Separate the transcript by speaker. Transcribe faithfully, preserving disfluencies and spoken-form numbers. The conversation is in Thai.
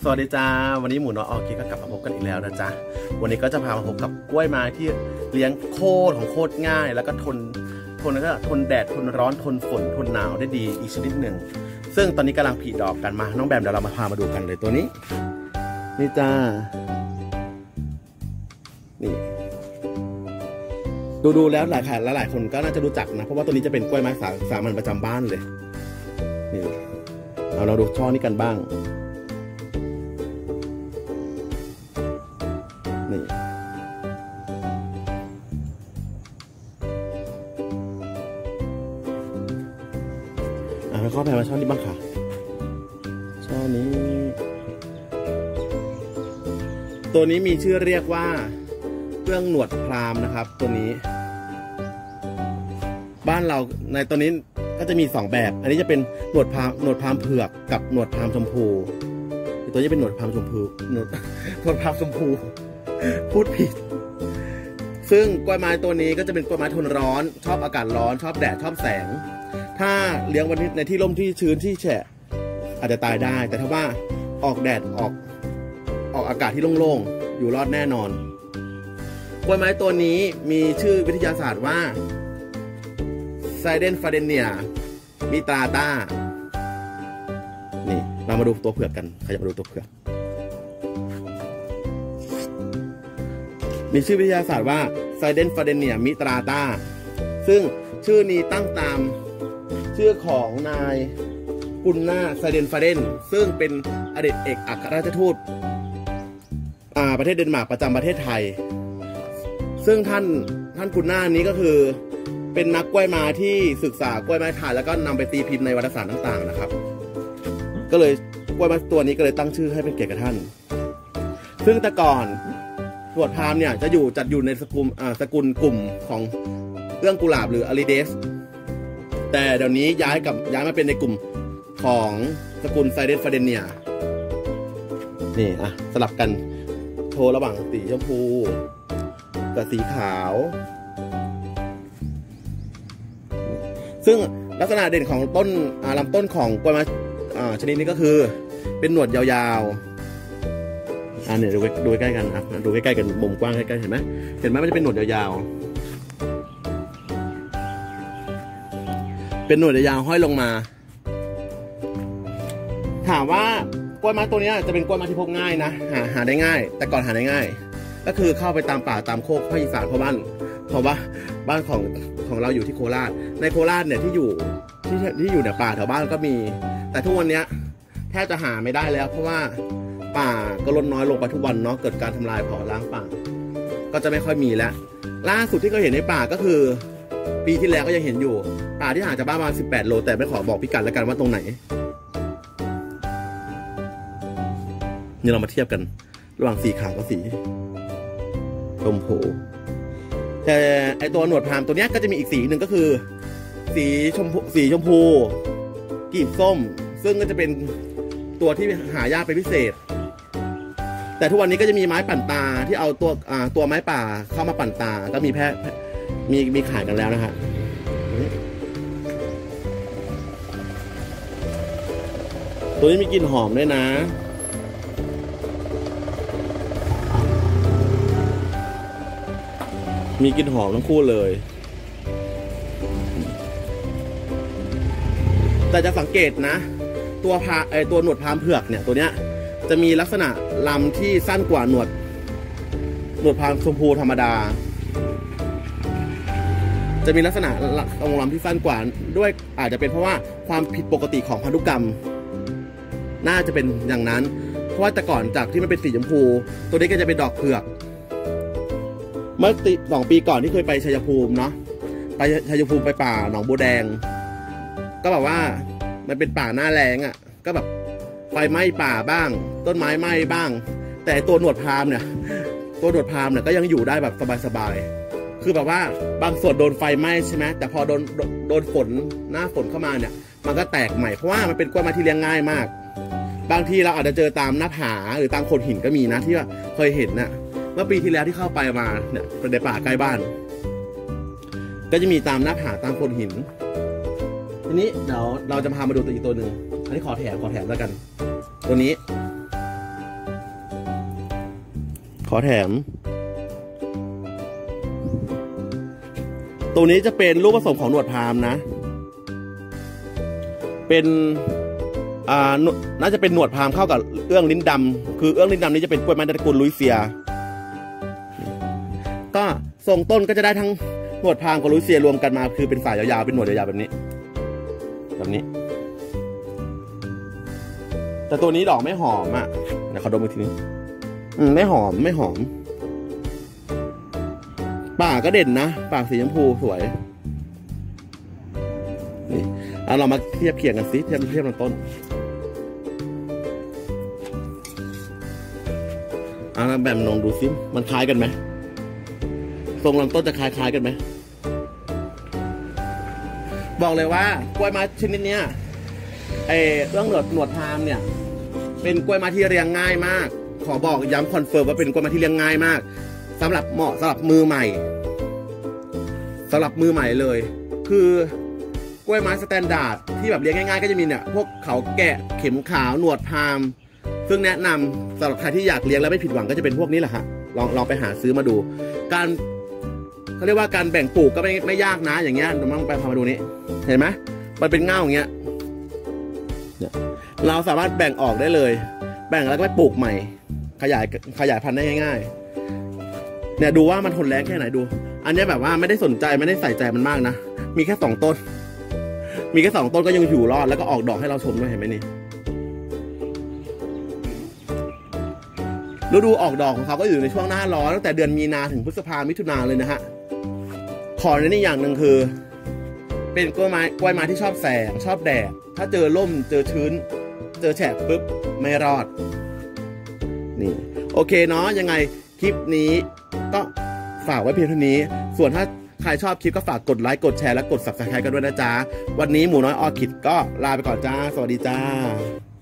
Speaker 1: สวัสดีจ้าวันนี้หมูน้อยออเคก็กลับมาพบกันอีกแล้วนะจ๊ะวันนี้ก็จะพามาพบกับกล้วยไม้ที่เลี้ยงโคตรของโคตรง่ายแล้วก็ทนทนแล้วก็ทนแดดทนร้อนทนฝนทนหนาวได้ดีอีกชนิดหนึ่งซึ่งตอนนี้กำลังผลิดอกกันมาน้องแบมเดี๋ยวเรามาพามาดูกันเลยตัวนี้นี่จ้านี่ดูดูแล้วหลายหลายหลายคนก็น่าจะรู้จักนะเพราะว่าตัวนี้จะเป็นกล้วยไม้สาสามัญประจำบ้านเลยนี่เอาเราดูช่อนี้กันบ้างนี่อ่ะแล้วข้อแพรมาช่อนี้บ้างค่ะช่อนี้ตัวนี้มีชื่อเรียกว่าเครื่องหนวดพรามนะครับตัวนี้บ้านเราในตัวนี้ก็จะมีสองแบบอันนี้จะเป็นหนวดพรามหนวดพรามเผือกกับหนวดพรามชมพูตัวนี้เป็นหนวดพรามชมพูหนวดหนวดพรามชมพูพูดผิดซึ่งกล้วยไม้ตัวนี้ก็จะเป็นกล้วยไม้ทนร้อนชอบอากาศร้อนชอบแดดชอบแสงถ้าเลี้ยงวันในที่ร่มที่ชื้นที่แฉะอาจจะตายได้แต่ถ้าว่าออกแดดออกออกอากาศที่โล่งๆอยู่รอดแน่นอนกล้วยไม้ตัวนี้มีชื่อวิทยาศาสตร์ว่าไซเดนฟาเดเนียมิตราตานี่เรามาดูตัวเผือกกันใครจะมาดูตัวเผือกมีชื่อวิทยาศาสตร์ว่าไซเดนฟาเดเนียมิตราตาซึ่งชื่อนี้ตั้งตามชื่อของนายกุนนาไซเดนฟาเดนซึ่งเป็นอดีตเอกอัครราชทูตประเทศเดนมาร์กประจำประเทศไทยซึ่งท่านท่านกุนนานี้ก็คือเป็นนักกล้วยไม้ที่ศึกษากล้วยไม้ไทยแล้วก็นำไปตีพิมพ์ในวารสารต่างๆนะครับก็เลยกล้วยไม้ตัวนี้ก็เลยตั้งชื่อให้เป็นเกียรติกับท่านซึ่งแต่ก่อนหนวดพรามเนี่ยจะอยู่จัดอยู่ในสกุลสกุลกลุ่มของเอื้องกุหลาบหรืออาริเดสแต่เดี๋ยวนี้ย้ายกับย้ายมาเป็นในกลุ่มของสกุลไซเดนฟาเดเนียนี่อ่ะสลับกันโทรระหว่างสีชมพูกับสีขาวซึ่งลักษณะเด่นของต้นลำต้นของกล้วยไม้ชนิดนี้ก็คือเป็นหนวดยาวๆอ่าเนี่ยดูดูใกล้กันครับดูใกล้ๆกันมุมกว้างใกล้ๆเห็นไหมเห็นไหมมันจะเป็นหนวดยาวๆเป็นหนวดยาวๆห้อยลงมาถามว่ากล้วยไม้ตัวนี้จะเป็นกล้วยไม้ที่พบง่ายนะหาหาได้ง่ายแต่ก่อนหาได้ง่ายก็คือเข้าไปตามป่าตามโคกภาคอีสานเพราะบ้านเพราะว่าบ้านของของเราอยู่ที่โคราชในโคราชเนี่ยที่อยู่ที่ที่อยู่เนี่ยป่าแถวบ้านก็มีแต่ทุกวันนี้แทบจะหาไม่ได้แล้วเพราะว่าป่าก็ลดน้อยลงไปทุกวันเนาะเกิดการทำลายเผาล้างป่าก็จะไม่ค่อยมีแล้วล่าสุดที่เราเห็นในป่าก็คือปีที่แล้วก็ยังเห็นอยู่ป่าที่ห่างจากบ้านประมาณสิบแปดโลแต่ไม่ขอบอกพิกัดแล้วกันว่าตรงไหนนี่เรามาเทียบกันระหว่างสีขาวกับสีชมพูแต่ไอตัวหนวดพรามตัวนี้ก็จะมีอีกสีหนึ่งก็คือสีชมพูสีชมพูกีบส้มซึ่งก็จะเป็นตัวที่หายากเป็นพิเศษแต่ทุกวันนี้ก็จะมีไม้ปั่นตาที่เอาตัวตัวไม้ป่าเข้ามาปั่นตาก็มีแพร่มีมีขายกันแล้วนะฮะตัวนี้มีกลิ่นหอมด้วยนะมีกลิ่นหอมทั้งคู่เลยแต่จะสังเกตนะตัวพาไอตัวหนวดพรามเผือกเนี่ยตัวเนี้ยจะมีลักษณะลำที่สั้นกว่าหนวดหนวดพรามชมพูธรรมดาจะมีลักษณะองค์ลำที่สั้นกว่าด้วยอาจจะเป็นเพราะว่าความผิดปกติของพันธุกรรมน่าจะเป็นอย่างนั้นเพราะว่าแต่ก่อนจากที่มันเป็นสีชมพูตัวนี้ก็จะเป็นดอกเผือกเมื่อสองปีก่อนที่เคยไปชัยภูมิเนาะไปชัยภูมิไปป่าหนองบัวแดงก็แบบว่ามันเป็นป่าหน้าแล้งอ่ะก็แบบไฟไหม้ป่าบ้างต้นไม้ไหม้บ้างแต่ตัวหนวดพรามเนี่ยตัวหนวดพรามเนี่ยก็ยังอยู่ได้แบบสบายๆคือแบบว่าบางส่วนโดนไฟไหม้ใช่ไหมแต่พอโดนโดนฝนหน้าฝนเข้ามาเนี่ยมันก็แตกใหม่เพราะว่ามันเป็นกล้วยไม้ที่เลี้ยงง่ายมากบางทีเราอาจจะเจอตามหน้าผาหรือตามโขดหินก็มีนะที่ว่าเคยเห็นน่ะเมื่อปีที่แล้วที่เข้าไปมาเนี่ยในป่าใกล้บ้านก็จะมีตามหน้าผาตามโขดหินทีนี้เดี๋ยวเราจะพามาดูตัวอีกตัวหนึ่งอันนี้ขอแถมขอแถมแล้วกันตัวนี้อแถมตัวนี้จะเป็นลูกผสมของหนวดพามนะเป็นอ่าน่าจะเป็นหนวดพามเข้ากับเอื้องลิ้นดำคือเอื้องลิ้นดำนี้จะเป็นกล้วยไม้ตระกูลลุยเซียก็ทรงต้นก็จะได้ทั้งหนวดพามกับลุยเซียรวมกันมาคือเป็นสายยาวๆเป็นหนวดยาวๆแบบนี้แบบนี้แต่ตัวนี้ดอกไม่หอมอ่ะเดี๋ยวขอดมอีกทีนึงอืมไม่หอมไม่หอมปากก็เด่นนะปากสีชมพูสวยนี่เอาเรามาเทียบเคียงกันสิเทียบเทียบลำต้นเอาละแบบลองดูซิมันคล้ายกันไหมทรงลำต้นจะคล้ายๆกันไหมบอกเลยว่ากล้วยไม้ชนิดเนี้ยไอ้เรื่องหนวดหนวดพามเนี่ยเป็นกล้วยไม้ที่เลี้ยงง่ายมากขอบอกย้ำคอนเฟิร์มว่าเป็นกล้วยไม้ที่เลี้ยงง่ายมากสำหรับเหมาะสำหรับมือใหม่สำหรับมือใหม่เลยคือกล้วยไม้สแตนดาร์ดที่แบบเลี้ยงง่ายๆก็จะมีเนี่ยพวกเขาแกะเข็มขาวหนวดพามซึ่งแนะนำสำหรับใครที่อยากเลี้ยงแล้วไม่ผิดหวังก็จะเป็นพวกนี้แหละฮะลองลองไปหาซื้อมาดูการเขาเรียกว่าการแบ่งปลูกก็ไม่ไม่ยากนะอย่างเงี้ยเราต้องไปพามาดูนี้เห็นไหมมันเป็นเง่าอย่างเงี้ยเราสามารถแบ่งออกได้เลยแบ่งแล้วก็ไปปลูกใหม่ขยายขยายพันธุ์ได้ง่ายๆเนี่ยดูว่ามันทนแรงแค่ไหนดูอันนี้แบบว่าไม่ได้สนใจไม่ได้ใส่ใจมันมากนะมีแค่สองต้นมีแค่สองต้นก็ยังอยู่รอดแล้วก็ออกดอกให้เราชมด้วยเห็นไหมนี่ฤดูออกดอกของเขาก็อยู่ในช่วงหน้าร้อนตั้งแต่เดือนมีนาถึงพฤษภามิถุนาเลยนะฮะขอในนี้อย่างหนึ่งคือเป็นกล้วยไม้กล้วยไม้ที่ชอบแสงชอบแดดถ้าเจอร่มเจอชื้นเจอแฉะปุ๊บไม่รอดนี่โอเคเนาะยังไงคลิปนี้ก็ฝากไว้เพียงเท่านี้ส่วนถ้าใครชอบคลิปก็ฝากกดไลค์กดแชร์และกด ซับสไครบ์ กันด้วยนะจ๊ะวันนี้หมูน้อยออร์คิดก็ลาไปก่อนจ้าสวัสดีจ้า